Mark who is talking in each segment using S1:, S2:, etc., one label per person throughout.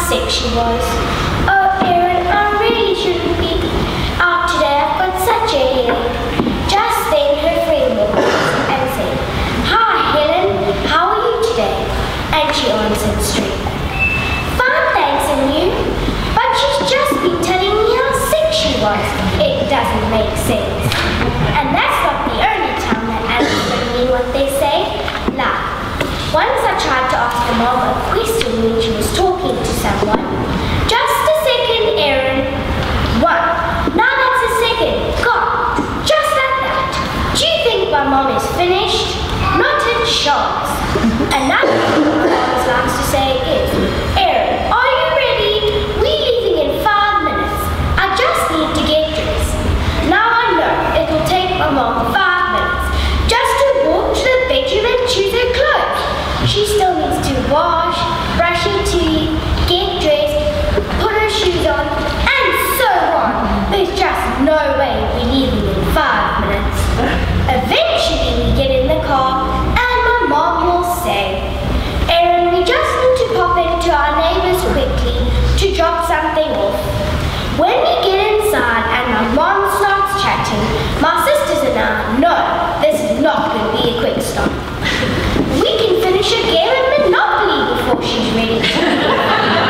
S1: sick she was. Oh, Erin, I really shouldn't be out today. I've got such a headache. Just then her friend walked and said, "Hi, Helen. How are you today?" And she answered straight back, "Fine, thanks, and you?" "But she's just been telling me how sick she was." It doesn't make sense. And that's not the only time that animals don't mean what they say. Like, once I tried to ask a mom a question when she was talking to someone. "Just a second, Erin." "One. Now that's a second. God, just like that. Do you think my mom is finished?" "Not a chance." Another thing my mom likes to say is, "Erin, are you ready? We're leaving in 5 minutes. I just need to get dressed." Now I know it'll take my mom 5 minutes just to walk to the bedroom and choose her clothes. She still needs to wash, brush her teeth, get dressed, put her shoes on, and so on. There's just no way we're leaving in 5 minutes. Eventually we get in the car and my mom will say, "Erin, we just need to pop into our neighbour's quickly to drop something off." When we get inside and my mom starts chatting, my sisters and I know this is not going to be a quick stop. We can finish a game of Monopoly before she's ready to leave.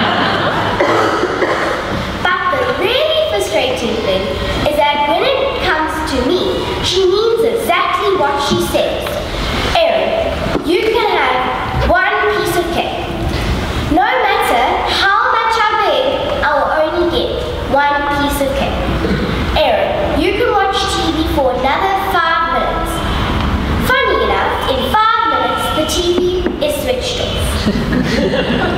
S1: But the really frustrating thing is that when it comes to me, she means exactly what she says. "Erin, you can have 1 piece of cake. No matter how much I beg, I will only get 1 piece of cake. Erin, you can watch TV for another 5 minutes. Funny enough, in 5 minutes, the TV is switched off."